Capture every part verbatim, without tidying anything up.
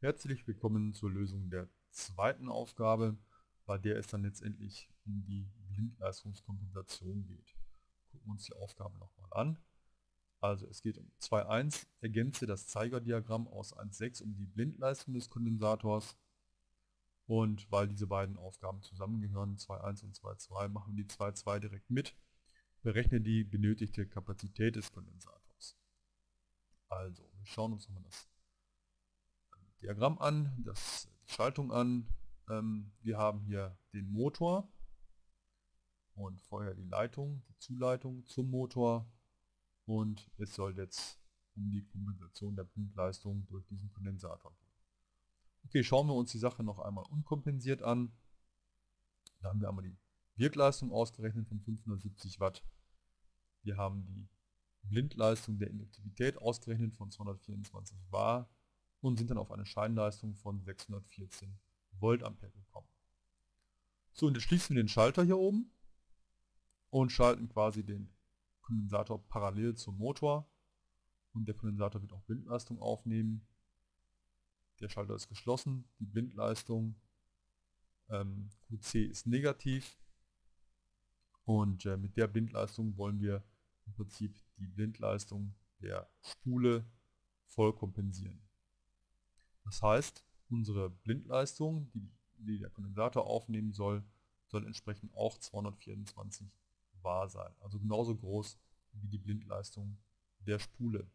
Herzlich willkommen zur Lösung der zweiten Aufgabe, bei der es dann letztendlich um die Blindleistungskompensation geht. Gucken wir uns die Aufgabe nochmal an. Also es geht um zwei Punkt eins, ergänze das Zeigerdiagramm aus eins Punkt sechs um die Blindleistung des Kondensators. Und weil diese beiden Aufgaben zusammengehören, zwei Punkt eins und zwei Punkt zwei, machen wir die zwei Punkt zwei direkt mit. Berechne die benötigte Kapazität des Kondensators. Also, wir schauen uns nochmal das Diagramm an, das, die Schaltung an. Ähm, wir haben hier den Motor und vorher die Leitung, die Zuleitung zum Motor, und es soll jetzt um die Kompensation der Blindleistung durch diesen Kondensator gehen. Okay, schauen wir uns die Sache noch einmal unkompensiert an. Da haben wir einmal die Wirkleistung ausgerechnet von fünfhundertsiebzig Watt. Wir haben die Blindleistung der Induktivität ausgerechnet von zweihundertvierundzwanzig Var und sind dann auf eine Scheinleistung von sechshundertvierzehn Voltampere gekommen. So, und jetzt schließen wir den Schalter hier oben und schalten quasi den Kondensator parallel zum Motor, und der Kondensator wird auch Blindleistung aufnehmen. Der Schalter ist geschlossen, die Blindleistung ähm, Q C ist negativ, und äh, mit der Blindleistung wollen wir im Prinzip die Blindleistung der Spule voll kompensieren. Das heißt, unsere Blindleistung, die, die der Kondensator aufnehmen soll, soll entsprechend auch zweihundertvierundzwanzig Var sein. Also genauso groß wie die Blindleistung der Spule.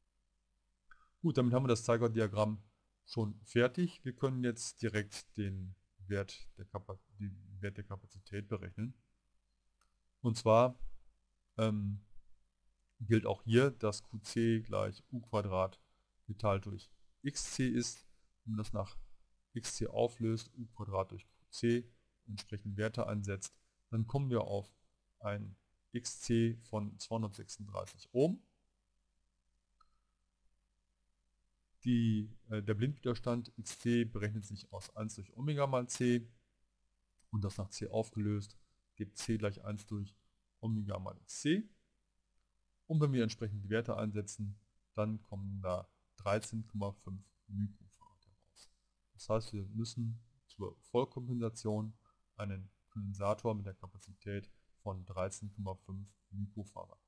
Gut, damit haben wir das Zeigerdiagramm schon fertig. Wir können jetzt direkt den Wert der, Kapa den Wert der Kapazität berechnen. Und zwar ähm, gilt auch hier, dass Q C gleich U Quadrat geteilt durch Xc ist. Wenn man das nach Xc auflöst, U Quadrat durch Q C, entsprechend Werte einsetzt, dann kommen wir auf ein Xc von zweihundertsechsunddreißig Ohm. Die, äh, der Blindwiderstand Xc berechnet sich aus eins durch Omega mal C, und das nach C aufgelöst gibt C gleich eins durch Omega mal Xc. Und wenn wir entsprechend die Werte einsetzen, dann kommen da dreizehn Komma fünf Mikrofarad heraus. Das heißt, wir müssen zur Vollkompensation einen Kondensator mit der Kapazität von dreizehn Komma fünf Mikrofarad